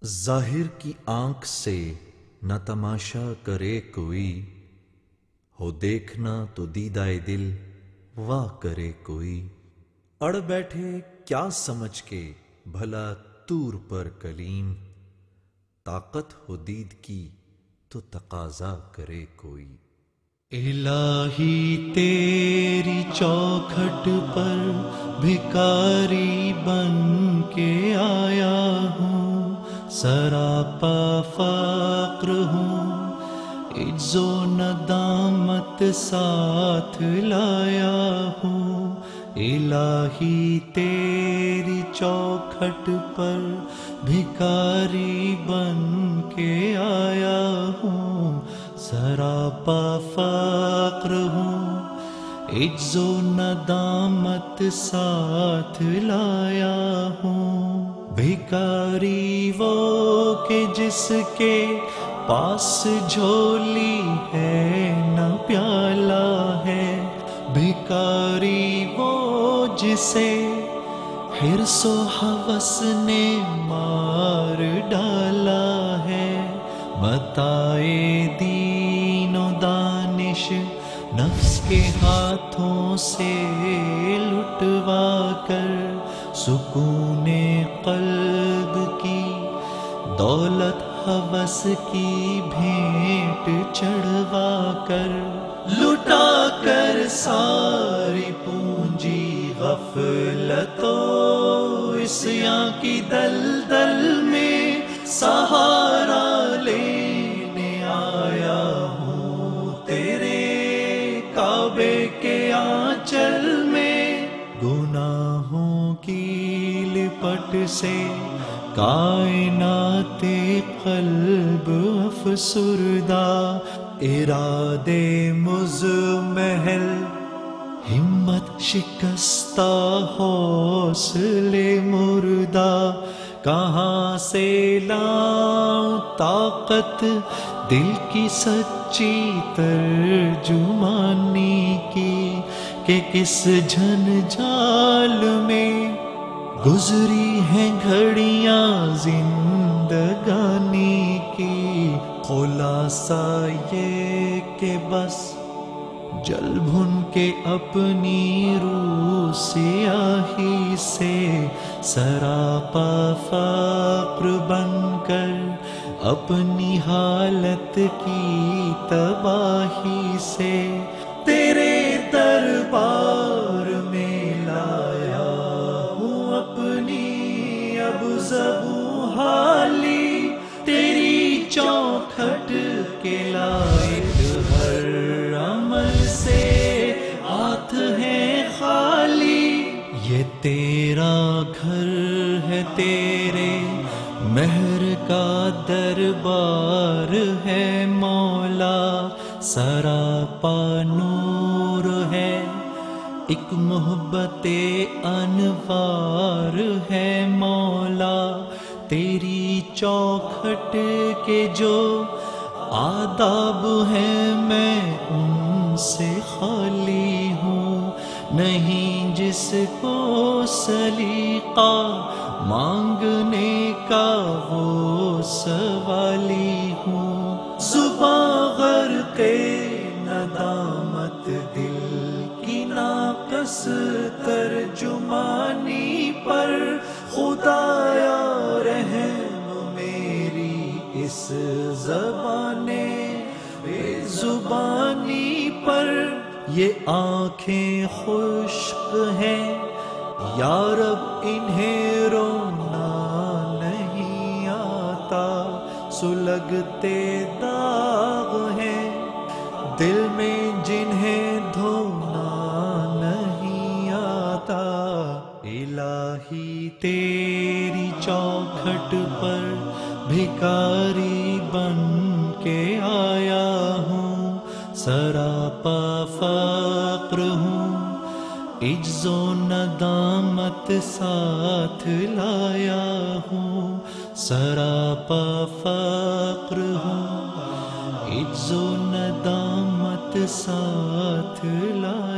ظاہر کی آنکھ سے نہ تماشا کرے کوئی، ہو دیکھنا تو دیدائے دل واہ کرے کوئی۔ اڑ بیٹھے کیا سمجھ کے بھلا طور پر کلیم، طاقت ہو دید کی تو تقاضا کرے کوئی۔ الہی تیری چوکھٹ پر بھکاری بن کے آیا ہوں، سراپا فقر ہوں، عجز و ندامت ساتھ لایا ہوں۔ الہی تیری چوکھٹ پر بھکاری بن کے آیا ہوں، سراپا فقر ہوں، عجز و ندامت ساتھ لایا ہوں۔ بھکاری وہ کہ جس کے پاس جھولی ہے نہ پیالہ ہے، بھکاری وہ جسے حرص و ہوس نے مار ڈالا ہے۔ متاعِ دین و دانش نفس کے ہاتھوں سے لٹوا کر، سکون قلب کی دولت ہوس کی بھینٹ چڑھوا کر، لٹا کر ساری پونجی غفلت و عصیاں کی دلدل میں سہارا لینے آیا ہوں تیرے کعبے کے آنچل میں۔ گناہوں کی لپٹ سے کائنات قلب افسردہ، ارادے مزمحل ہمت شکستہ حوصلے مردہ، کہاں سے لاؤں طاقت دل کی سچی ترجمانی کی، کہ کس جھنجھال میں گزری ہیں گھڑیاں زندگانی کی۔ خلاصہ یہ کہ بس جل بھن کے اپنی روح سیاہی سے، سراپا فقر بن کر اپنی حالت کی تباہی سے، تیرے دربار میں لایا ہوں اپنی اب زبوں حالی، تیری چوکھٹ کے لائق ہر عمل سے ہاتھ ہیں خالی۔ یہ تیرا گھر ہے، تیرے مہر کا دربار ہے مولا، سراپا نور ہے، ایک محبت انوار ہے مولا۔ تیری چوکھٹ کے جو آداب ہیں میں ان سے خالی ہوں، نہیں جس کو سلیقہ مانگنے کا وہ سوالی ہوں۔ زباں غرق ندامت دل کی ناقص ترجمانی پر، خدایا رحم میری اس زبان بے زبانی پر۔ یہ آنکھیں خشک ہیں یا رب انہیں رونا نہیں آتا، سلگتے داغ ہیں دل میں جنہیں دھونا نہیں آتا۔ الہی تیری چوکھٹ پر بھکاری بن کے آیا ہوں، سراپا فقر ہوں، عجز و ندامت ساتھ لایا ہوں، سراپا فقر ہوں، عجز و ندامت ساتھ لایا